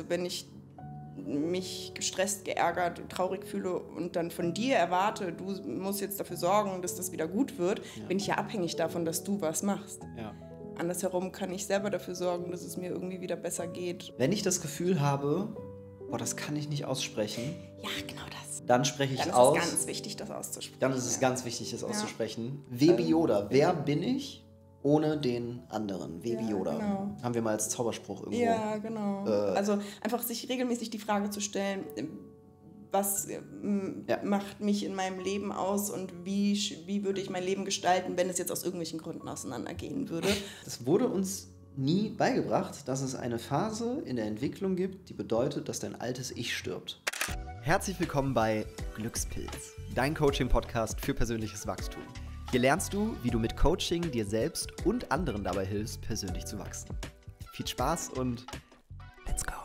wenn ich mich gestresst, geärgert, traurig fühle und dann von dir erwarte, du musst jetzt dafür sorgen, dass das wieder gut wird, bin ich ja abhängig davon, dass du was machst. Ja. Andersherum kann ich selber dafür sorgen, dass es mir irgendwie wieder besser geht. Wenn ich das Gefühl habe, boah, das kann ich nicht aussprechen, Ja, genau das. dann spreche ich Dann ist aus. es ganz wichtig, das auszusprechen. Dann ist es ganz wichtig, das auszusprechen. Ja. Baby Yoda, wer bin ich ohne den anderen? Baby Ja, Yoda. genau. Haben wir mal als Zauberspruch irgendwo. Ja, genau. Also einfach sich regelmäßig die Frage zu stellen, was macht mich in meinem Leben aus und wie würde ich mein Leben gestalten, wenn es jetzt aus irgendwelchen Gründen auseinandergehen würde. Es wurde uns nie beigebracht, dass es eine Phase in der Entwicklung gibt, die bedeutet, dass dein altes Ich stirbt. Herzlich willkommen bei Glückspilz, dein Coaching-Podcast für persönliches Wachstum. Hier lernst du, wie du mit Coaching dir selbst und anderen dabei hilfst, persönlich zu wachsen. Viel Spaß und let's go!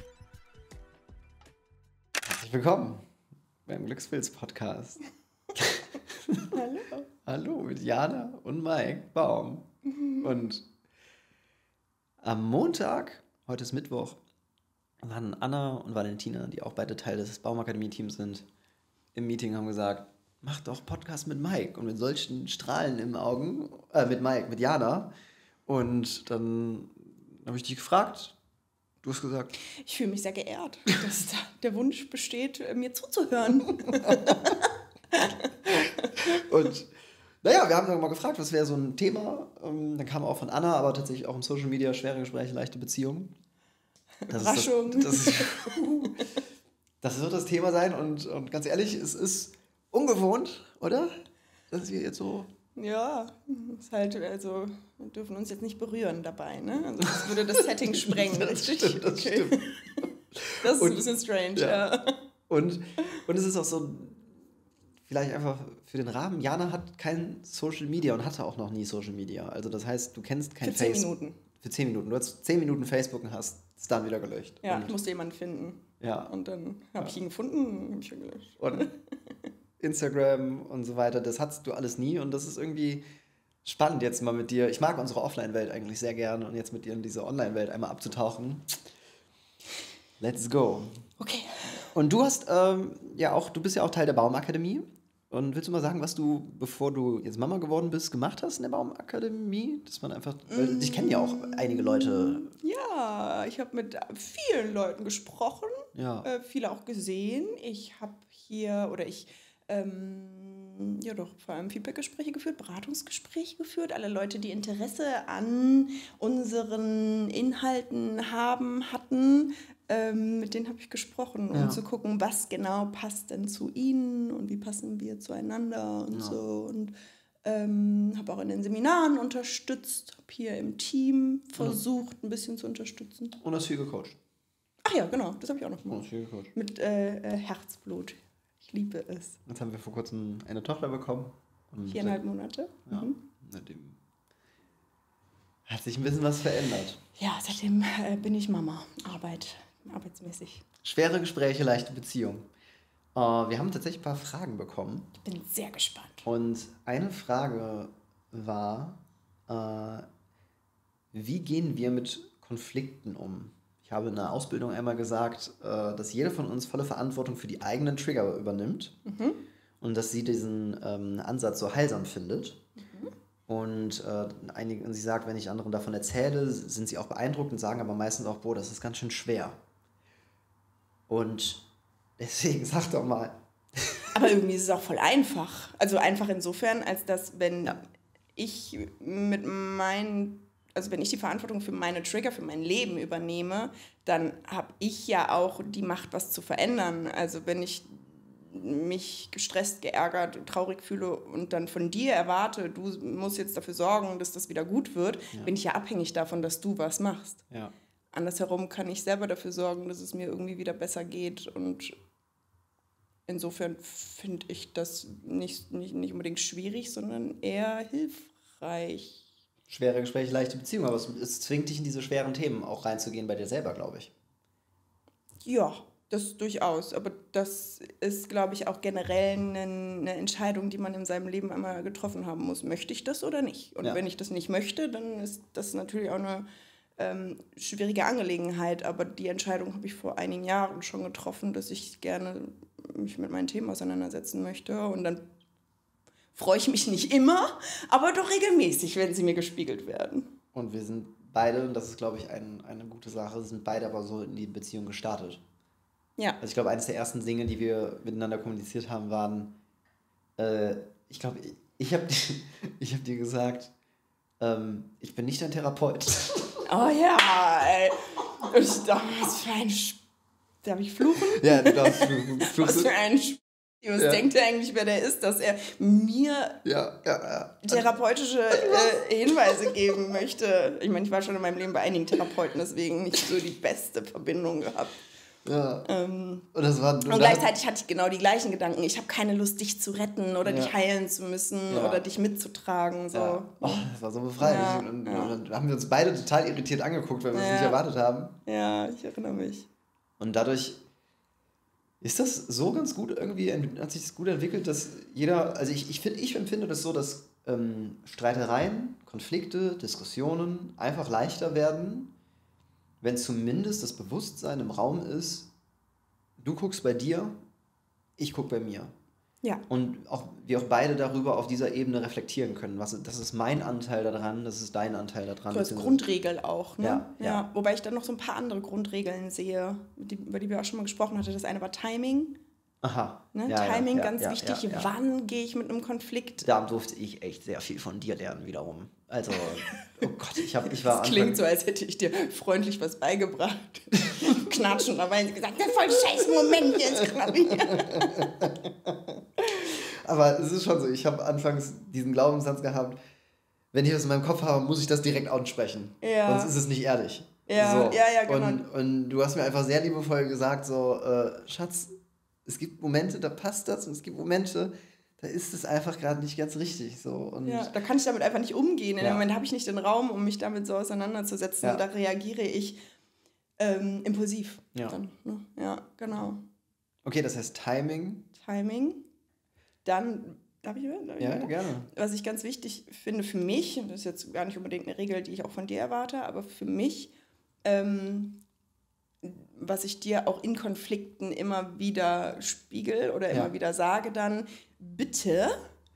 Herzlich willkommen beim Glückspilz-Podcast. Hallo. Hallo mit Jana und Mike Baum. Und am Montag, heute ist Mittwoch, waren Anna und Valentina, die auch beide Teil des Baumakademie-Teams sind, im Meeting, haben gesagt, mach doch Podcast mit Mike. Und mit solchen Strahlen im Augen, mit Jana. Und dann habe ich dich gefragt, du hast gesagt. Ich fühle mich sehr geehrt, dass da der Wunsch besteht, mir zuzuhören. Und naja, wir haben dann mal gefragt, was wäre so ein Thema. Dann kam auch von Anna, aber tatsächlich auch im Social Media schwere Gespräche, leichte Beziehungen. Überraschung. Das wird das Thema sein und ganz ehrlich, es ist ungewohnt, oder? Dass wir jetzt so... Ja, ist halt, also wir dürfen uns jetzt nicht berühren dabei, ne? Also das würde das Setting sprengen. Das stimmt. Das ist ein bisschen strange, ja. Und es ist auch so, vielleicht einfach für den Rahmen, Jana hat kein Social Media und hatte auch noch nie Social Media. Also das heißt, du kennst kein Facebook. Facebook. Für 10 Minuten. Für 10 Minuten. Du hast 10 Minuten Facebook und hast es dann wieder gelöscht. Ja, und ich musste jemanden finden. Ja. Und dann habe ich ihn gefunden und habe ich ihn gelöscht. Und Instagram und so weiter, das hattest du alles nie und das ist irgendwie spannend jetzt mal mit dir. Ich mag unsere Offline-Welt eigentlich sehr gerne und jetzt mit dir in diese Online-Welt einmal abzutauchen. Let's go. Okay. Und du hast du bist ja auch Teil der Baumakademie. Und willst du mal sagen, was du, bevor du jetzt Mama geworden bist, gemacht hast in der Baumakademie? Dass man einfach, weil dich kennen ja auch einige Leute. Ja, ich habe mit vielen Leuten gesprochen, Ja. viele auch gesehen. Ich habe vor allem Feedbackgespräche geführt, Beratungsgespräche geführt. Alle Leute, die Interesse an unseren Inhalten hatten, mit denen habe ich gesprochen, um zu gucken, was genau passt denn zu ihnen und wie passen wir zueinander und so. Und habe auch in den Seminaren unterstützt, habe hier im Team versucht, ein bisschen zu unterstützen. Und hast viel gecoacht. Ach ja, genau, das habe ich auch noch Und gemacht. hast viel gecoacht. Mit Herzblut. Ich liebe es. Jetzt haben wir vor kurzem eine Tochter bekommen. Und 4,5 Monate. Ja, seitdem hat sich ein bisschen was verändert. Ja, seitdem bin ich Mama, arbeitsmäßig. Schwere Gespräche, leichte Beziehung. Wir haben tatsächlich ein paar Fragen bekommen. Ich bin sehr gespannt. Und eine Frage war, wie gehen wir mit Konflikten um? Ich habe in der Ausbildung einmal gesagt, dass jeder von uns volle Verantwortung für die eigenen Trigger übernimmt und dass sie diesen Ansatz so heilsam findet. Und sie sagt, wenn ich anderen davon erzähle, sind sie auch beeindruckt und sagen aber meistens auch, boah, das ist ganz schön schwer. Und deswegen sag doch mal. Aber irgendwie ist es auch voll einfach. Also einfach insofern, als dass wenn ich wenn ich die Verantwortung für meine Trigger, für mein Leben übernehme, dann habe ich ja auch die Macht, was zu verändern. Also wenn ich mich gestresst, geärgert, traurig fühle und dann von dir erwarte, du musst jetzt dafür sorgen, dass das wieder gut wird, bin ich ja abhängig davon, dass du was machst. Ja. Andersherum kann ich selber dafür sorgen, dass es mir irgendwie wieder besser geht und insofern finde ich das nicht unbedingt schwierig, sondern eher hilfreich. Schwere Gespräche, leichte Beziehung, aber es zwingt dich in diese schweren Themen auch reinzugehen bei dir selber, glaube ich. Ja, das durchaus. Aber das ist, glaube ich, auch generell eine Entscheidung, die man in seinem Leben einmal getroffen haben muss. Möchte ich das oder nicht? Und wenn ich das nicht möchte, dann ist das natürlich auch eine schwierige Angelegenheit, aber die Entscheidung habe ich vor einigen Jahren schon getroffen, dass ich gerne mich mit meinen Themen auseinandersetzen möchte und dann freue ich mich nicht immer, aber doch regelmäßig, wenn sie mir gespiegelt werden. Und wir sind beide, und das ist, glaube ich, eine gute Sache, sind beide aber so in die Beziehung gestartet. Ja. Also ich glaube, eines der ersten Dinge, die wir miteinander kommuniziert haben, waren, ich glaube, ich hab dir gesagt, ich bin nicht dein Therapeut. Oh ja, ey. Was für ein darf ich fluchen? Ja, du darfst fluchen. Was für ein Was denkt er eigentlich, wer der ist, dass er mir therapeutische Hinweise geben möchte? Ich meine, ich war schon in meinem Leben bei einigen Therapeuten, deswegen nicht so die beste Verbindung gehabt. Ja. Und gleichzeitig hatte ich genau die gleichen Gedanken. Ich habe keine Lust, dich zu retten oder dich heilen zu müssen oder dich mitzutragen. So. Ja. Oh, das war so befreiend. Ja. Und dann haben wir uns beide total irritiert angeguckt, weil wir es nicht erwartet haben. Ja, ich erinnere mich. Und dadurch ist das so ganz gut irgendwie, hat sich das gut entwickelt, dass jeder, also ich empfinde das so, dass Streitereien, Konflikte, Diskussionen einfach leichter werden, wenn zumindest das Bewusstsein im Raum ist, du guckst bei dir, ich gucke bei mir. Ja. Und wir auch beide darüber auf dieser Ebene reflektieren können. Das ist mein Anteil daran, das ist dein Anteil daran. So als Grundregel auch. Ne? Ja. Wobei ich dann noch so ein paar andere Grundregeln sehe, über die wir auch schon mal gesprochen hatten. Das eine war Timing. Aha. Ne? Timing, ganz wichtig. Wann gehe ich mit einem Konflikt? Da durfte ich echt sehr viel von dir lernen wiederum. Also, oh Gott, ich war das klingt so, als hätte ich dir freundlich was beigebracht. Knatschen dabei und gesagt, das ist voll ein scheiß Moment jetzt gerade hier. Aber es ist schon so, ich habe anfangs diesen Glaubenssatz gehabt, wenn ich das in meinem Kopf habe, muss ich das direkt aussprechen. Ja. Sonst ist es nicht ehrlich. Ja, so. ja, genau. Und du hast mir einfach sehr liebevoll gesagt, so, Schatz, es gibt Momente, da passt das und es gibt Momente, da ist es einfach gerade nicht ganz richtig. So. Und ja, da kann ich damit einfach nicht umgehen. In dem Moment habe ich nicht den Raum, um mich damit so auseinanderzusetzen. Ja. Da reagiere ich impulsiv. Ja. Dann, ne? Ja, genau. Okay, das heißt Timing. Dann, darf ich Ja, gerne. Was ich ganz wichtig finde für mich, und das ist jetzt gar nicht unbedingt eine Regel, die ich auch von dir erwarte, aber für mich, was ich dir auch in Konflikten immer wieder spiegel oder immer wieder sage, dann bitte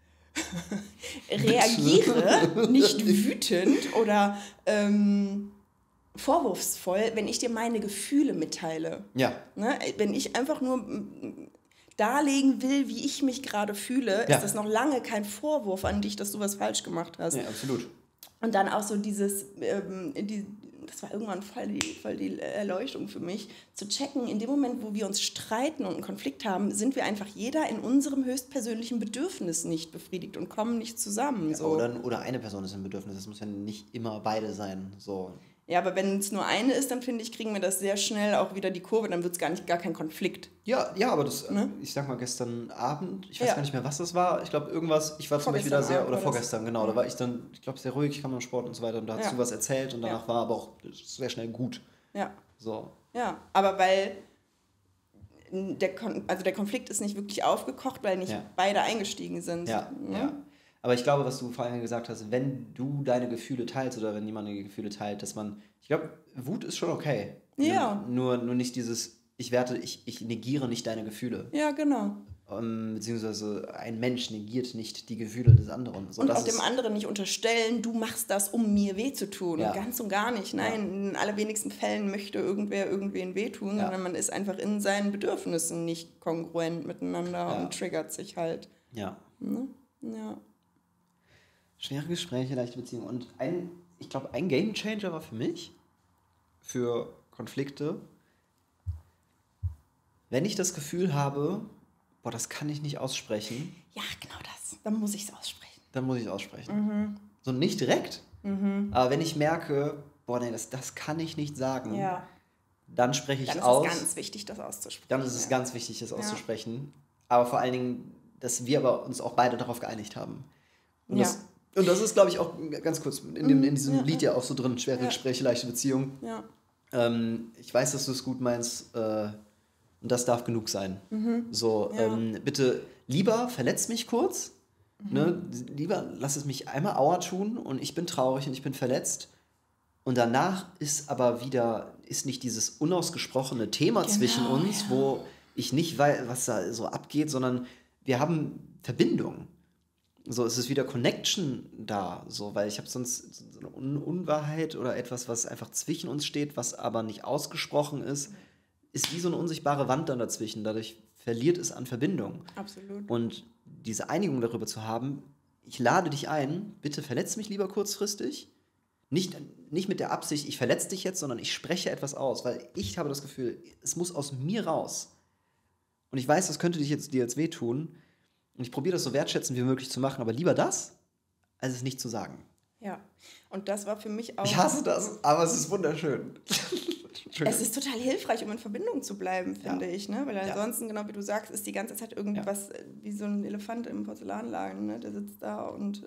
reagiere nicht wütend oder vorwurfsvoll, wenn ich dir meine Gefühle mitteile. Ja. Ne? Wenn ich einfach nur darlegen will, wie ich mich gerade fühle, ist das noch lange kein Vorwurf an dich, dass du was falsch gemacht hast. Ja, absolut. Und dann auch so dieses, das war irgendwann voll die Erleuchtung für mich, zu checken, in dem Moment, wo wir uns streiten und einen Konflikt haben, sind wir einfach jeder in unserem höchstpersönlichen Bedürfnis nicht befriedigt und kommen nicht zusammen. So. Oder eine Person ist im Bedürfnis, das muss ja nicht immer beide sein. So. Ja, aber wenn es nur eine ist, dann finde ich, kriegen wir das sehr schnell auch wieder die Kurve, dann wird es gar kein Konflikt. Ja, aber das, ich sag mal, gestern Abend, ich weiß gar nicht mehr, was das war, ich glaube irgendwas, ich war zum Beispiel da sehr, oder vorgestern, genau, da war ich dann, ich glaube, sehr ruhig, ich kam beim Sport und so weiter und da hast du was erzählt und danach war aber auch sehr schnell gut. Ja. So. Ja, aber weil der Konflikt ist nicht wirklich aufgekocht, weil nicht beide eingestiegen sind. Ja. Aber ich glaube, was du vor allem gesagt hast, wenn du deine Gefühle teilst oder wenn jemand deine Gefühle teilt, dass man, ich glaube, Wut ist schon okay. Ja. Nur nicht dieses, ich negiere nicht deine Gefühle. Ja, genau. Beziehungsweise ein Mensch negiert nicht die Gefühle des anderen. So, und auch dem anderen nicht unterstellen, du machst das, um mir weh zu tun. Ja. Ganz und gar nicht. Nein, in allerwenigsten Fällen möchte irgendwer irgendwen wehtun, sondern man ist einfach in seinen Bedürfnissen nicht kongruent miteinander und triggert sich halt. Ja. Ne? Ja. Schwere Gespräche, leichte Beziehungen. Und ich glaube, ein Gamechanger war für mich, für Konflikte, wenn ich das Gefühl habe, boah, das kann ich nicht aussprechen. Ja, genau das. Dann muss ich es aussprechen. Dann muss ich es aussprechen. So nicht direkt, aber wenn ich merke, boah, nee, das kann ich nicht sagen, dann spreche ich es aus. Dann ist es ganz wichtig, das auszusprechen. Dann ist es ganz wichtig, das auszusprechen. Aber vor allen Dingen, dass wir aber uns auch beide darauf geeinigt haben. Und das ist, glaube ich, auch ganz kurz in diesem Lied ja auch so drin, schwere Gespräche, leichte Beziehungen. Ja. Ich weiß, dass du es gut meinst und das darf genug sein. So, bitte lieber verletz mich kurz, ne? Lieber lass es mich einmal Aua tun und ich bin traurig und ich bin verletzt, Und danach ist nicht dieses unausgesprochene Thema zwischen uns, wo ich nicht weiß, was da so abgeht, sondern wir haben Verbindung. So, es ist wieder Connection da, so, weil ich habe sonst so eine Unwahrheit oder etwas, was einfach zwischen uns steht, was aber nicht ausgesprochen ist wie so eine unsichtbare Wand dann dazwischen. Dadurch verliert es an Verbindung. Absolut. Und diese Einigung darüber zu haben, ich lade dich ein, bitte verletz mich lieber kurzfristig. Nicht mit der Absicht, ich verletze dich jetzt, sondern ich spreche etwas aus, weil ich habe das Gefühl, es muss aus mir raus. Und ich weiß, das könnte dir jetzt wehtun. Und ich probiere das so wertschätzend wie möglich zu machen, aber lieber das, als es nicht zu sagen. Ja, und das war für mich auch... Ich hasse das, aber es ist wunderschön. Es ist total hilfreich, um in Verbindung zu bleiben, finde ich. Ne? Weil ansonsten, genau wie du sagst, ist die ganze Zeit irgendwas wie so ein Elefant im Porzellanladen. Ne? Der sitzt da und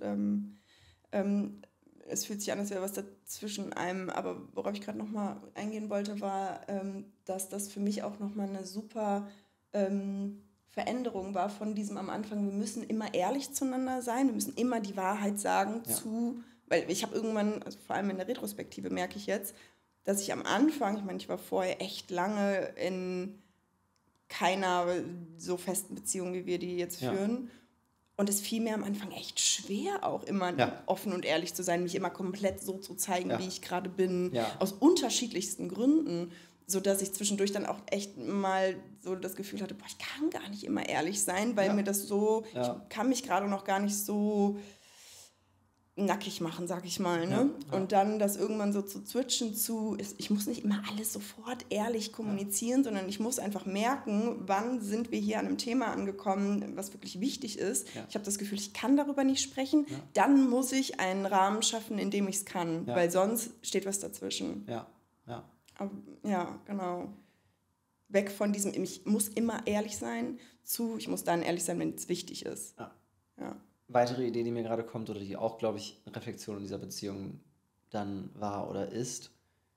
es fühlt sich an, als wäre was dazwischen einem. Aber worauf ich gerade nochmal eingehen wollte, war, dass das für mich auch nochmal eine super Veränderung war von diesem am Anfang. Wir müssen immer ehrlich zueinander sein, wir müssen immer die Wahrheit sagen weil ich habe irgendwann, also vor allem in der Retrospektive merke ich jetzt, dass ich am Anfang, ich meine, ich war vorher echt lange in keiner so festen Beziehung, wie wir die jetzt führen. Und es fiel mir am Anfang echt schwer, auch immer offen und ehrlich zu sein, mich immer komplett so zu zeigen, wie ich gerade bin, aus unterschiedlichsten Gründen, sodass ich zwischendurch dann auch echt mal so das Gefühl hatte, boah, ich kann gar nicht immer ehrlich sein, weil mir das so, ich kann mich gerade noch gar nicht so nackig machen, sag ich mal. Ne? Und dann das irgendwann so zu switchen ich muss nicht immer alles sofort ehrlich kommunizieren, sondern ich muss einfach merken, wann sind wir hier an einem Thema angekommen, was wirklich wichtig ist. Ich habe das Gefühl, ich kann darüber nicht sprechen. Dann muss ich einen Rahmen schaffen, in dem ich es kann, weil sonst steht was dazwischen. Ja, genau. Weg von diesem, ich muss immer ehrlich sein, ich muss dann ehrlich sein, wenn es wichtig ist. Ja. Weitere Idee, die mir gerade kommt oder die auch, glaube ich, Reflexion in dieser Beziehung dann war oder ist.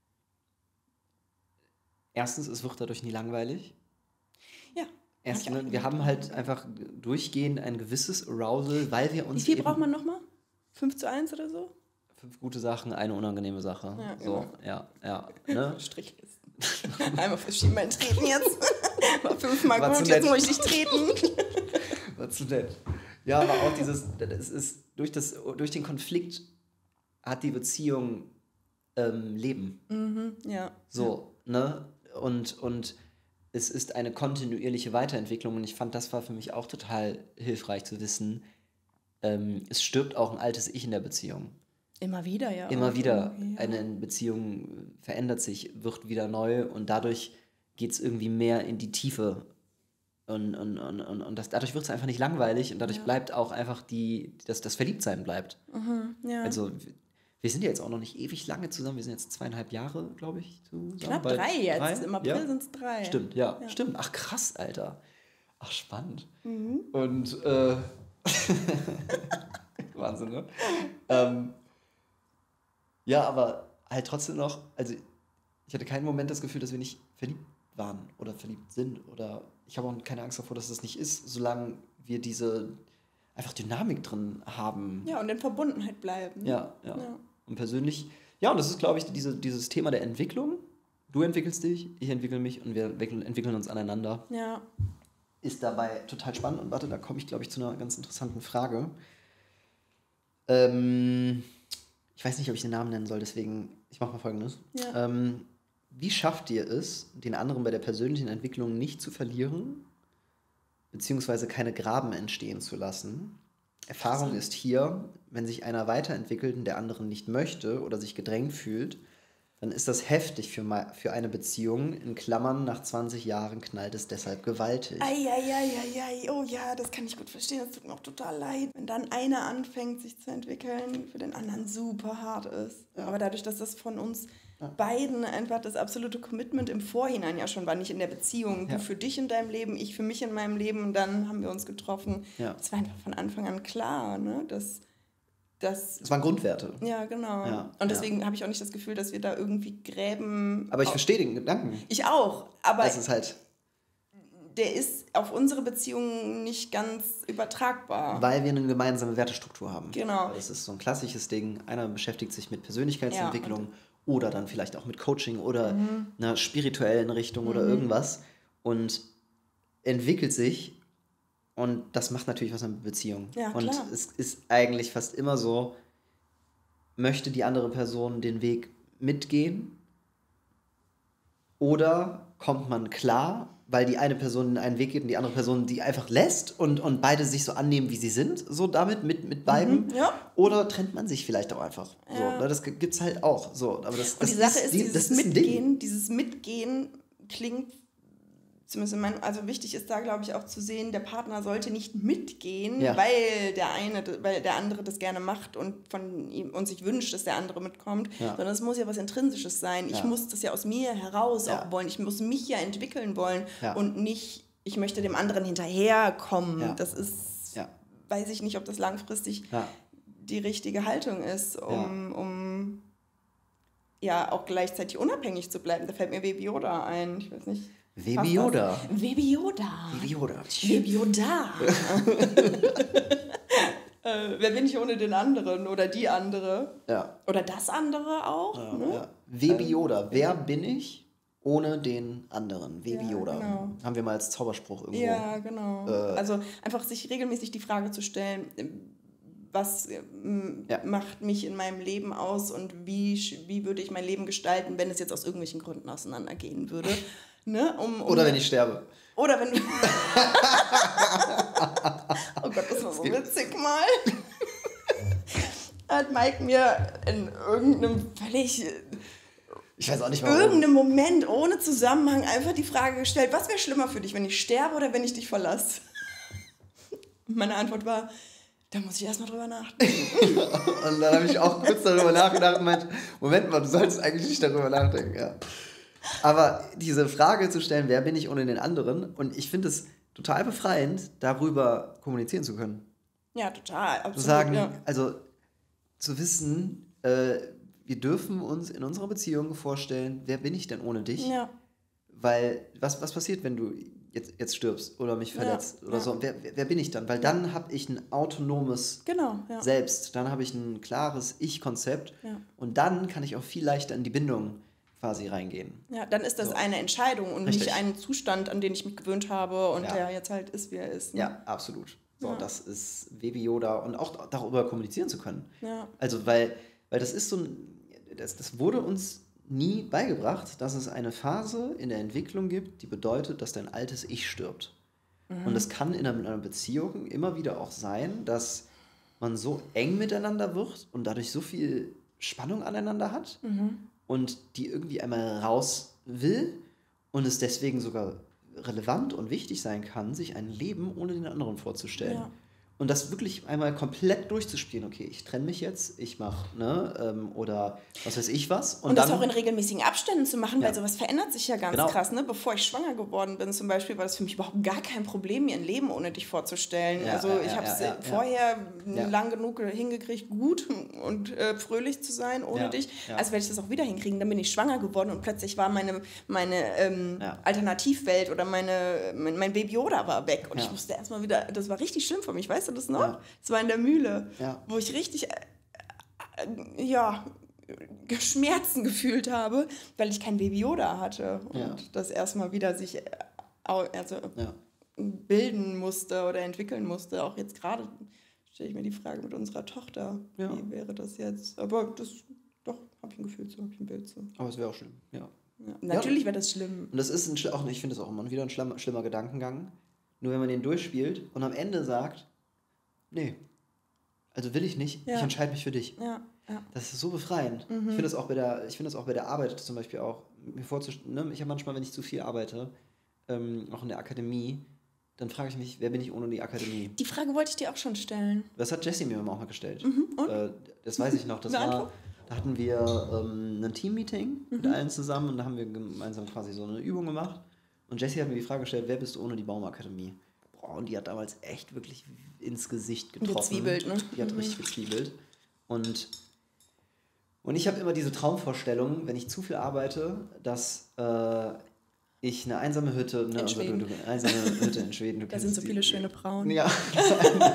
Erstens, es wird dadurch nie langweilig. Ja. Erstens, wir haben halt einfach durchgehend ein gewisses Arousal, weil wir uns Wie viel braucht man nochmal? 5:1 oder so? 5 gute Sachen, eine unangenehme Sache. Ja, so, ne? Strichlisten. Einmal fürs Schienbein treten jetzt. War 5-mal War gut, jetzt muss ich nicht treten. War zu nett. Ja, aber auch das ist durch den Konflikt hat die Beziehung Leben. Ja. So, ne? Und es ist eine kontinuierliche Weiterentwicklung und ich fand, das war für mich auch total hilfreich zu wissen, es stirbt auch ein altes Ich in der Beziehung. Immer wieder, ja. Immer wieder. Eine Beziehung verändert sich, wird wieder neu und dadurch geht es irgendwie mehr in die Tiefe. Und dadurch wird es einfach nicht langweilig und dadurch bleibt auch einfach das Verliebtsein bleibt. Also wir sind ja jetzt auch noch nicht ewig lange zusammen, wir sind jetzt 2,5 Jahre, glaube ich. Zusammen. Knapp 3 jetzt, im April sind es 3. Stimmt, stimmt. Ach krass, Alter. Ach, spannend. Und Wahnsinn, ne? Ja, aber halt trotzdem noch, also ich hatte keinen Moment das Gefühl, dass wir nicht verliebt waren oder verliebt sind oder ich habe auch keine Angst davor, dass das nicht ist, solange wir diese einfach Dynamik drin haben. Ja, und in Verbundenheit bleiben. Ja. Und persönlich, und das ist, glaube ich, dieses Thema der Entwicklung. Du entwickelst dich, ich entwickle mich und wir entwickeln uns aneinander. Ja. Ist dabei total spannend und warte, da komme ich, glaube ich, zu einer ganz interessanten Frage. Ich weiß nicht, ob ich den Namen nennen soll, deswegen, ich mache mal Folgendes. Ja. Wie schafft ihr es, den anderen bei der persönlichen Entwicklung nicht zu verlieren, beziehungsweise keine Graben entstehen zu lassen? Erfahrung ist hier, wenn sich einer weiterentwickelt und der andere nicht möchte oder sich gedrängt fühlt, dann ist das heftig für eine Beziehung. In Klammern, nach 20 Jahren knallt es deshalb gewaltig. Ei. Oh ja, das kann ich gut verstehen. Das tut mir auch total leid. Wenn dann einer anfängt, sich zu entwickeln, für den anderen super hart ist. Ja. Aber dadurch, dass das von uns beiden einfach das absolute Commitment im Vorhinein ja schon war, nicht in der Beziehung. Du für dich in deinem Leben, ich für mich in meinem Leben und dann haben wir uns getroffen. Ja. Das war einfach von Anfang an klar, ne? Das waren Grundwerte. Ja, genau. Ja, und deswegen habe ich auch nicht das Gefühl, dass wir da irgendwie gräben. Aber ich verstehe den Gedanken. Ich auch. Aber das ist halt, der ist auf unsere Beziehung nicht ganz übertragbar. Weil wir eine gemeinsame Wertestruktur haben. Genau. Das ist so ein klassisches Ding. Einer beschäftigt sich mit Persönlichkeitsentwicklung oder dann vielleicht auch mit Coaching oder einer spirituellen Richtung oder irgendwas und entwickelt sich und das macht natürlich was mit Beziehungen. Ja, und klar. es ist eigentlich fast immer so, möchte die andere Person den Weg mitgehen oder kommt man klar, weil die eine Person einen Weg geht und die andere Person die einfach lässt und beide sich so annehmen, wie sie sind, so damit, mit beiden. Ja. Oder trennt man sich vielleicht auch einfach. So, Ja. ne, das gibt's halt auch. So, aber das Und die Sache ist, das ist ein Ding. dieses Mitgehen klingt, zumindest in meinem, also wichtig ist da, glaube ich, auch zu sehen, der Partner sollte nicht mitgehen, Ja. weil der andere das gerne macht und von ihm und sich wünscht, dass der andere mitkommt, Ja. sondern es muss ja was Intrinsisches sein. Ich Ja. muss das ja aus mir heraus Ja. auch wollen. Ich muss mich ja entwickeln wollen Ja. und nicht, ich möchte dem anderen hinterherkommen. Ja. Das ist, Ja. weiß ich nicht, ob das langfristig Ja. die richtige Haltung ist, um ja auch gleichzeitig unabhängig zu bleiben. Da fällt mir Baby Yoda ein. Ich weiß nicht. Baby Yoda. Baby Yoda. Baby Yoda. Baby Yoda. Wer bin ich ohne den anderen oder die andere? Ja. Oder das andere auch? Ja, Ne? ja. Baby Yoda. Wer bin ich ohne den anderen? Baby Ja, Yoda. genau. Haben wir mal als Zauberspruch irgendwo. Ja, genau. Also einfach sich regelmäßig die Frage zu stellen, was macht mich in meinem Leben aus und wie würde ich mein Leben gestalten, wenn es jetzt aus irgendwelchen Gründen auseinandergehen würde. Ne? Oder wenn ich sterbe. Oder wenn du... Oh Gott, das war so witzig mal. Hat Mike mir in irgendeinem völlig... Ich weiß auch nicht warum. irgendeinem Moment ohne Zusammenhang einfach die Frage gestellt, was wäre schlimmer für dich, wenn ich sterbe oder wenn ich dich verlasse? Meine Antwort war, da muss ich erstmal drüber nachdenken. Und dann habe ich auch kurz darüber nachgedacht und meinte, Moment mal, du solltest eigentlich nicht darüber nachdenken. Ja. Aber diese Frage zu stellen, wer bin ich ohne den anderen? Und ich finde es total befreiend, darüber kommunizieren zu können. Ja, total. Absolut, Zu sagen, ja. also zu wissen, wir dürfen uns in unserer Beziehung vorstellen, wer bin ich denn ohne dich? Ja. Weil, was passiert, wenn du jetzt stirbst oder mich verletzt oder so? Wer bin ich dann? Weil dann habe ich ein autonomes Genau, ja. Selbst. Dann habe ich ein klares Ich-Konzept Ja. und dann kann ich auch viel leichter in die Bindung quasi reingehen. Ja, dann ist das eine Entscheidung und Richtig. nicht ein Zustand, an den ich mich gewöhnt habe und Ja. der jetzt halt ist, wie er ist. Ne? Ja, absolut. So, Ja. das ist Baby Yoda und auch darüber kommunizieren zu können. Ja. Also, weil das ist so ein, das wurde uns nie beigebracht, dass es eine Phase in der Entwicklung gibt, die bedeutet, dass dein altes Ich stirbt. Und es kann in einer Beziehung immer wieder auch sein, dass man so eng miteinander wird und dadurch so viel Spannung aneinander hat und die irgendwie einmal raus will und es deswegen sogar relevant und wichtig sein kann, sich ein Leben ohne den anderen vorzustellen. Ja. Und das wirklich einmal komplett durchzuspielen. Okay, ich trenne mich jetzt, ich mache, oder was weiß ich was. Und das auch in regelmäßigen Abständen zu machen, Ja. weil sowas verändert sich ja ganz Genau. krass. Ne? Bevor ich schwanger geworden bin zum Beispiel, war das für mich überhaupt gar kein Problem, mir ein Leben ohne dich vorzustellen. Ja, also ja, ich ja, habe es ja, ja. vorher Ja. lang genug hingekriegt, gut und fröhlich zu sein ohne Ja, dich. ja. Also werde ich das auch wieder hinkriegen. Dann bin ich schwanger geworden und plötzlich war meine Ja. Alternativwelt oder mein Baby Yoda war weg. Und Ja. ich musste erstmal wieder, das war richtig schlimm für mich, weißt du das noch? Ja. Es war in der Mühle, Ja. wo ich richtig Schmerzen gefühlt habe, weil ich kein Baby Yoda hatte und Ja. das erstmal wieder sich Ja. bilden musste oder entwickeln musste. Auch jetzt gerade stelle ich mir die Frage mit unserer Tochter, Ja. wie wäre das jetzt? Aber das, doch, habe ich ein Gefühl zu, habe ich ein Bild zu. Aber es wäre auch schlimm, ja. Ja. Natürlich wäre das schlimm. Und das ist ich finde es auch immer wieder ein schlimmer Gedankengang. Nur wenn man den durchspielt und am Ende sagt, nee, also will ich nicht, Ja. ich entscheide mich für dich. Ja, ja. Das ist so befreiend. Ich finde das auch bei der Arbeit zum Beispiel auch, mir vorzustellen, ne? Ich habe manchmal, wenn ich zu viel arbeite, auch in der Akademie, dann frage ich mich, wer bin ich ohne die Akademie? Die Frage wollte ich dir auch schon stellen. Das hat Jessie mir auch mal gestellt. Und? Das weiß ich noch. Das Eine war, Antwort? da hatten wir ein Team-Meeting mit allen zusammen und da haben wir gemeinsam quasi so eine Übung gemacht. Und Jessie hat mir die Frage gestellt, wer bist du ohne die Baumakademie? Boah, und die hat damals echt wirklich ins Gesicht getroffen. Gezwiebelt, ne? Die hat richtig gezwiebelt. Und ich habe immer diese Traumvorstellung, wenn ich zu viel arbeite, dass ich eine einsame Hütte, In Schweden. eine einsame Hütte in Schweden. Du Da kennst sind so die- viele schöne Brauen. Ja.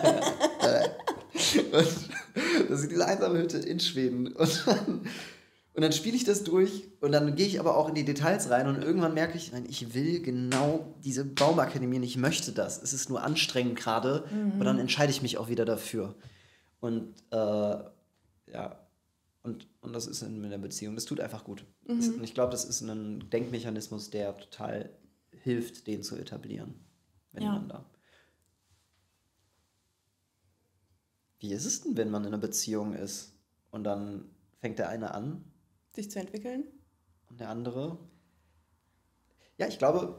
Und das ist diese einsame Hütte in Schweden. Und Und dann spiele ich das durch und dann gehe ich aber auch in die Details rein und irgendwann merke ich, nein, ich will genau diese Baumakademie und ich möchte das. Es ist nur anstrengend gerade, aber dann entscheide ich mich auch wieder dafür. Und ja, und das ist in der Beziehung, das tut einfach gut. Und ich glaube, das ist ein Denkmechanismus, der total hilft, den zu etablieren. Miteinander. Wie ist es denn, wenn man in einer Beziehung ist und dann fängt der eine an, sich zu entwickeln? Und der andere? Ja, ich glaube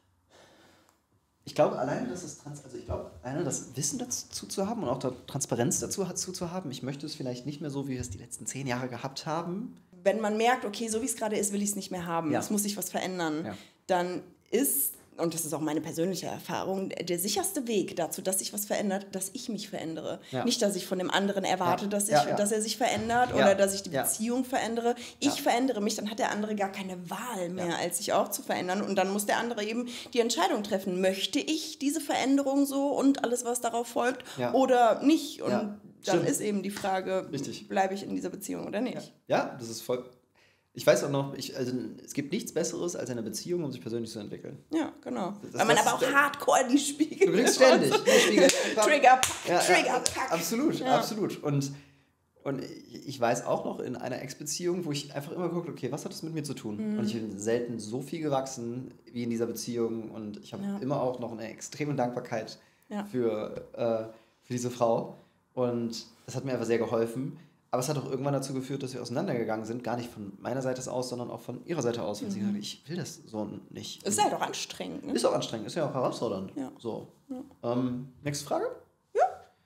alleine, alleine das Wissen dazu zu haben und auch die Transparenz dazu zu haben, ich möchte es vielleicht nicht mehr so, wie wir es die letzten 10 Jahre gehabt haben. Wenn man merkt, okay, so wie es gerade ist, will ich es nicht mehr haben, es muss sich was verändern, dann ist, und das ist auch meine persönliche Erfahrung, der sicherste Weg dazu, dass sich was verändert, dass ich mich verändere. Ja. Nicht, dass ich von dem anderen erwarte, dass er sich verändert oder dass ich die Beziehung verändere. Ich verändere mich, dann hat der andere gar keine Wahl mehr, als sich auch zu verändern. Und dann muss der andere eben die Entscheidung treffen, möchte ich diese Veränderung so und alles, was darauf folgt, oder nicht. Und dann ist eben die Frage, bleibe ich in dieser Beziehung oder nicht. Ja, das ist voll... Ich weiß auch noch, es gibt nichts Besseres als eine Beziehung, um sich persönlich zu entwickeln. Ja, genau. Weil man aber auch hardcore die Spiegel... Du kriegst ständig Spiegel. Triggerpack. Absolut. Und ich weiß auch noch in einer Ex-Beziehung, wo ich einfach immer geguckt, okay, was hat das mit mir zu tun? Und ich bin selten so viel gewachsen wie in dieser Beziehung. Und ich habe immer auch noch eine extreme Dankbarkeit für diese Frau. Und das hat mir einfach sehr geholfen. Aber es hat auch irgendwann dazu geführt, dass wir auseinandergegangen sind. Gar nicht von meiner Seite aus, sondern auch von ihrer Seite aus. Weil sie gesagt hat, ich will das so nicht. Ist halt auch anstrengend. Ne? Ist auch anstrengend, ist ja auch herausfordernd. Ja. So. Nächste Frage? Ja.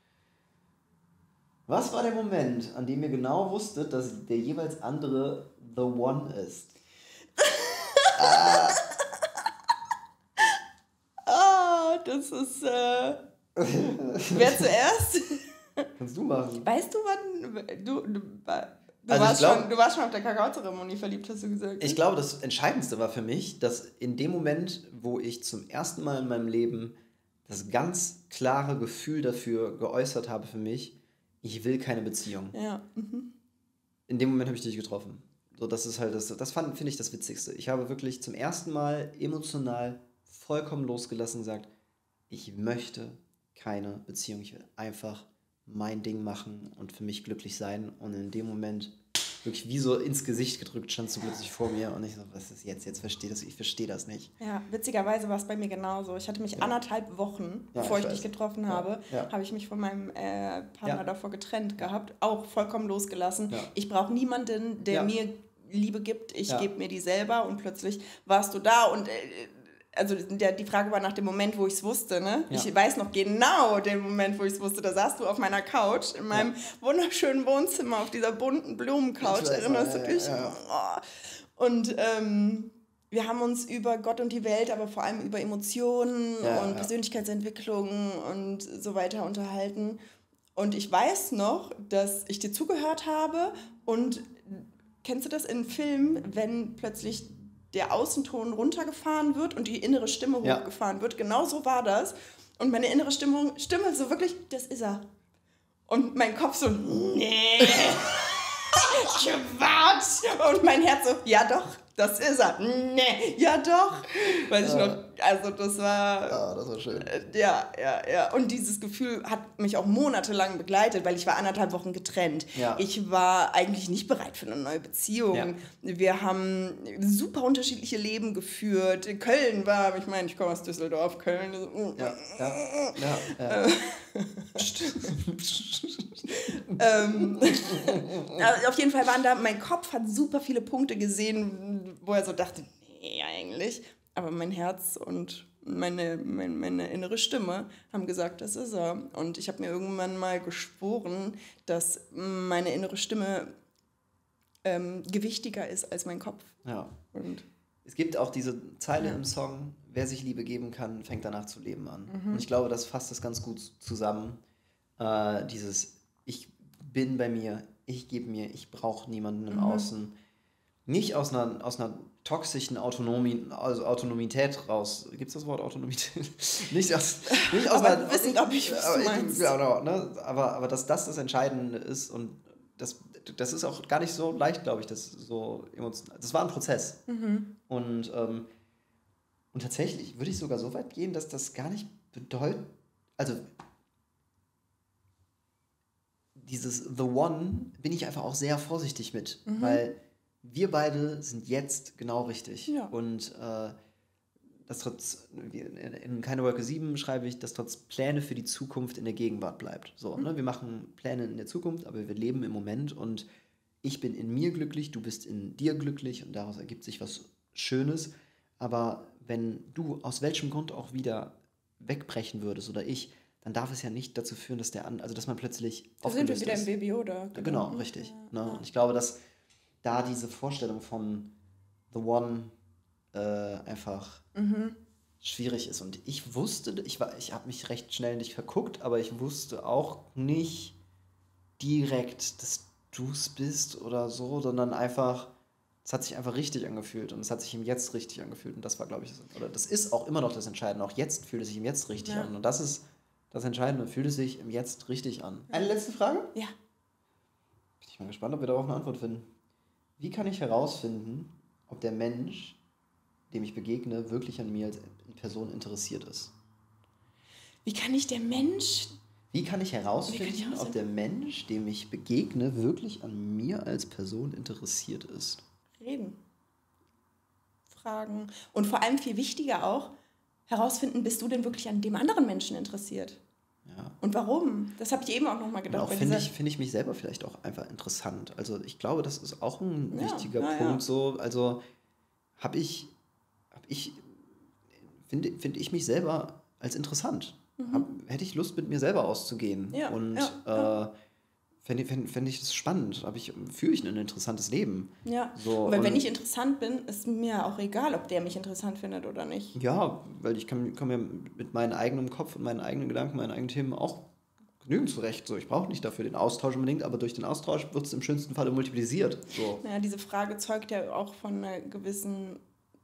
Was war der Moment, an dem ihr genau wusstet, dass der jeweils andere the one ist? Das ist... Wer zuerst? Kannst du machen. Weißt du, wann... Du warst schon auf der Kakaozeremonie verliebt, hast du gesagt. Ich glaube, das Entscheidendste war für mich, dass in dem Moment, wo ich zum ersten Mal in meinem Leben das ganz klare Gefühl dafür geäußert habe für mich, ich will keine Beziehung. Ja. In dem Moment habe ich dich getroffen. So, das ist halt finde ich das Witzigste. Ich habe wirklich zum ersten Mal emotional vollkommen losgelassen und gesagt, ich möchte keine Beziehung. Ich will einfach mein Ding machen und für mich glücklich sein. Und in dem Moment, wirklich wie so ins Gesicht gedrückt, standst du plötzlich vor mir und ich so, was ist jetzt? Jetzt verstehe das, ich verstehe das nicht. Ja, witzigerweise war es bei mir genauso. Ich hatte mich 1,5 Wochen, bevor ich dich getroffen habe, habe ich mich von meinem Partner davor getrennt gehabt, auch vollkommen losgelassen. Ja. Ich brauche niemanden, der mir Liebe gibt. Ich gebe mir die selber und plötzlich warst du da und also die Frage war nach dem Moment, wo ich es wusste, ne? Ja. Ich weiß noch genau den Moment, wo ich es wusste. Da saßt du auf meiner Couch, in meinem wunderschönen Wohnzimmer, auf dieser bunten Blumencouch. Erinnerst du dich? Ja. Und wir haben uns über Gott und die Welt, aber vor allem über Emotionen und Persönlichkeitsentwicklung und so weiter unterhalten. Und ich weiß noch, dass ich dir zugehört habe und kennst du das in Filmen, wenn plötzlich der Außenton runtergefahren wird und die innere Stimme hochgefahren wird. Genau so war das. Und meine innere Stimme so wirklich, das ist er. Und mein Kopf so, nee, Quatsch. Und mein Herz so, ja doch, das ist er. Nee, ja doch. Weiß ich noch, also das war... das war schön. Ja. Und dieses Gefühl hat mich auch monatelang begleitet, weil ich war 1,5 Wochen getrennt. Ja. Ich war eigentlich nicht bereit für eine neue Beziehung. Ja. Wir haben super unterschiedliche Leben geführt. Köln war, ich meine, ich komme aus Düsseldorf, Köln. Auf jeden Fall waren da, mein Kopf hat super viele Punkte gesehen, wo er so dachte, nee, eigentlich. Aber mein Herz und meine innere Stimme haben gesagt, das ist er. Und ich habe mir irgendwann mal geschworen, dass meine innere Stimme gewichtiger ist als mein Kopf. Ja. Und es gibt auch diese Zeile im Song, wer sich Liebe geben kann, fängt danach zu leben an. Und ich glaube, das fasst das ganz gut zusammen. Dieses, ich bin bei mir, ich gebe mir, ich brauche niemanden im Außen. Nicht aus einer toxischen Autonomität raus. Gibt es das Wort Autonomität? nicht aus einer... wissen, ob ich was du meinst. Genau, ne? Aber dass das Entscheidende ist und das das ist auch gar nicht so leicht, glaube ich, das so emotional. Das war ein Prozess. Und tatsächlich würde ich sogar so weit gehen, dass das gar nicht bedeutet, also dieses The One bin ich einfach auch sehr vorsichtig mit, weil wir beide sind jetzt genau richtig. Ja. Und dass in Keine Wolke 7 schreibe ich, dass trotz Pläne für die Zukunft in der Gegenwart bleibt. So, ne? Wir machen Pläne in der Zukunft, aber wir leben im Moment und ich bin in mir glücklich, du bist in dir glücklich und daraus ergibt sich was Schönes. Aber wenn du aus welchem Grund auch wieder wegbrechen würdest oder ich, dann darf es ja nicht dazu führen, dass dass man plötzlich Da sind wir aufgelöst wieder ist. im Baby Yoda. Genau, richtig. Ne? Und ich glaube, dass da diese Vorstellung von The One einfach schwierig ist. Und ich wusste, ich habe mich recht schnell nicht verguckt, aber ich wusste auch nicht direkt, dass du es bist oder so, sondern einfach, es hat sich einfach richtig angefühlt und es hat sich im Jetzt richtig angefühlt. Und das war, glaube ich, oder das ist auch immer noch das Entscheidende. Auch jetzt fühlt es sich im Jetzt richtig an. Und das ist das Entscheidende, fühlt es sich im Jetzt richtig an. Eine letzte Frage? Ja. Bin ich mal gespannt, ob wir darauf eine Antwort finden. Wie kann ich herausfinden, ob der Mensch, dem ich begegne, wirklich an mir als Person interessiert ist? Wie kann ich herausfinden, ob der Mensch, dem ich begegne, wirklich an mir als Person interessiert ist? Reden. Fragen. Und vor allem viel wichtiger auch, herausfinden, bist du denn wirklich an dem anderen Menschen interessiert? Ja. Und warum? Das habe ich eben auch nochmal gedacht. Und auch finde ich mich selber vielleicht auch einfach interessant. Also ich glaube, das ist auch ein wichtiger Punkt. So, also finde ich mich selber als interessant. Hätte ich Lust, mit mir selber auszugehen. Ja, und fände ich das spannend. Führe ich ein interessantes Leben. Ja, so, weil wenn ich interessant bin, ist mir auch egal, ob der mich interessant findet oder nicht. Ja, weil ich komme ja mit meinem eigenen Kopf und meinen eigenen Gedanken, meinen eigenen Themen auch genügend zurecht. So, ich brauche nicht dafür den Austausch unbedingt, aber durch den Austausch wird es im schönsten Falle multipliziert. So. Naja, diese Frage zeugt ja auch von einer gewissen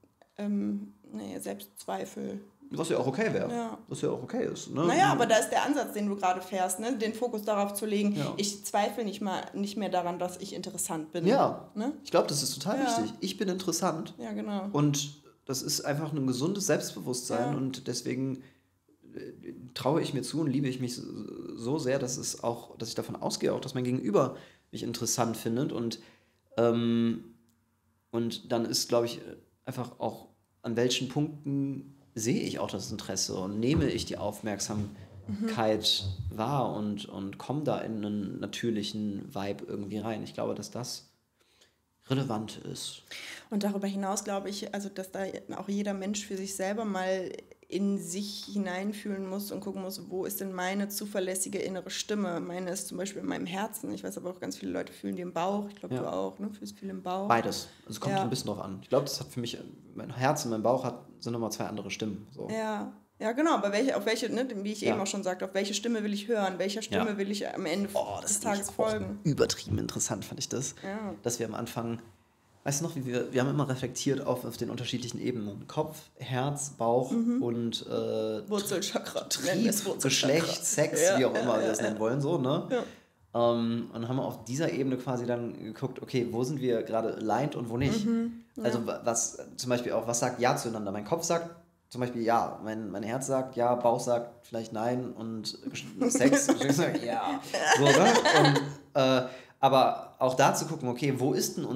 Selbstzweifel. Was ja auch okay wäre. Ja. Was ja auch okay ist. Ne? Naja, aber da ist der Ansatz, den du gerade fährst, ne? Den Fokus darauf zu legen, Ja. ich zweifle nicht mehr daran, dass ich interessant bin. Ja, ne? Ich glaube, das ist total wichtig. Ich bin interessant. Ja, genau. Und das ist einfach ein gesundes Selbstbewusstsein und deswegen traue ich mir zu und liebe ich mich so sehr, dass ich davon ausgehe, auch dass mein Gegenüber mich interessant findet und dann ist, glaube ich, einfach auch, an welchen Punkten sehe ich auch das Interesse und nehme ich die Aufmerksamkeit wahr und komme da in einen natürlichen Vibe irgendwie rein. Ich glaube, dass das relevant ist. Und darüber hinaus glaube ich, also dass da auch jeder Mensch für sich selber mal in sich hineinfühlen muss und gucken muss, wo ist denn meine zuverlässige innere Stimme? Meine ist zum Beispiel in meinem Herzen. Ich weiß aber auch, ganz viele Leute fühlen die im Bauch. Ich glaube, du auch, ne? Fühlst viel im Bauch. Beides. Also es kommt ein bisschen drauf an. Ich glaube, das hat für mich, mein Herz und mein Bauch sind nochmal zwei andere Stimmen. So. Ja, genau. Aber auf welche, ne, wie ich eben auch schon sagte, auf welche Stimme will ich hören? Welcher Stimme will ich am Ende des Tages folgen? Übertrieben interessant fand ich das. Ja. Dass wir am Anfang, weißt du noch, wir haben immer reflektiert auf den unterschiedlichen Ebenen. Kopf, Herz, Bauch und Wurzelchakra. Geschlecht, Sex, wie auch immer wir das nennen wollen. So, ne? Ja. Und haben auf dieser Ebene quasi dann geguckt, okay, wo sind wir gerade aligned und wo nicht. Also was zum Beispiel auch, was sagt Ja zueinander? Mein Kopf sagt zum Beispiel ja, mein Herz sagt ja, Bauch sagt vielleicht nein und Sex sagt ja. So, ne? Und aber auch da zu gucken, okay, wo ist denn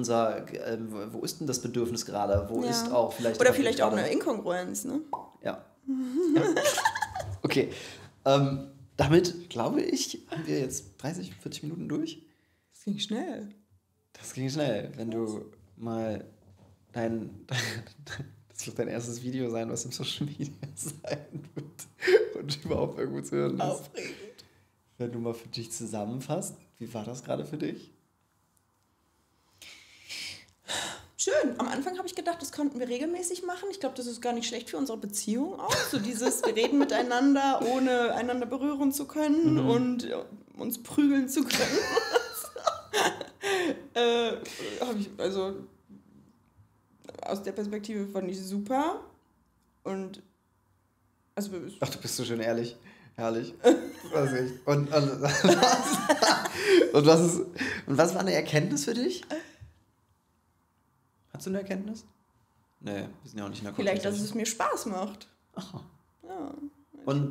das Bedürfnis gerade? Wo ist auch vielleicht... Oder vielleicht auch eine Inkongruenz, ne? Ja. Okay. Damit, glaube ich, haben wir jetzt 30, 40 Minuten durch. Das ging schnell. Das ging schnell. Wenn du mal das wird dein erstes Video sein, was im Social Media sein wird und überhaupt irgendwo zu hören ist. Aufregend. Wenn du mal für dich zusammenfasst, wie war das gerade für dich? Schön. Am Anfang habe ich gedacht, das konnten wir regelmäßig machen. Ich glaube, das ist gar nicht schlecht für unsere Beziehung auch. So dieses, wir reden miteinander, ohne einander berühren zu können und uns prügeln zu können. Also aus der Perspektive fand ich super. Und also ach, du bist so schön ehrlich. Herrlich. Das weiß ich. Und was war eine Erkenntnis für dich? Hast du eine Erkenntnis? Nee, wir sind ja auch nicht in der Vielleicht, dass es mir Spaß macht. Aha. Ja. Und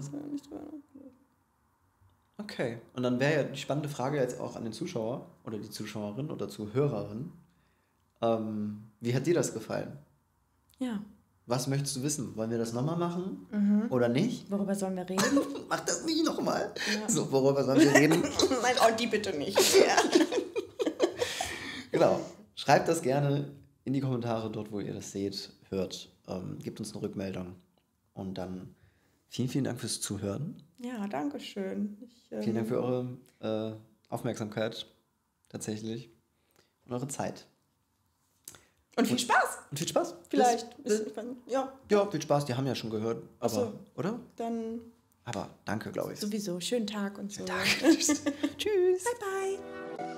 okay. Und dann wäre ja die spannende Frage jetzt auch an den Zuschauer oder die Zuschauerin oder Zuhörerin. Wie hat dir das gefallen? Ja. Was möchtest du wissen? Wollen wir das nochmal machen? Oder nicht? Worüber sollen wir reden? Mach das nicht nochmal. Ja. So, worüber sollen wir reden? Nein, oh, die bitte nicht. Ja. Genau. Schreibt das gerne in die Kommentare, dort wo ihr das seht, hört. Gebt uns eine Rückmeldung. Und dann vielen, vielen Dank fürs Zuhören. Ja, danke schön. Vielen Dank für eure Aufmerksamkeit. Tatsächlich. Und eure Zeit. Und viel Spaß. Und viel Spaß. Vielleicht. Ja, viel Spaß. Die haben ja schon gehört. Aber, so. Oder? Dann Aber danke, glaube ich. sowieso. Schönen Tag und so. Tag. Tschüss. Bye, bye.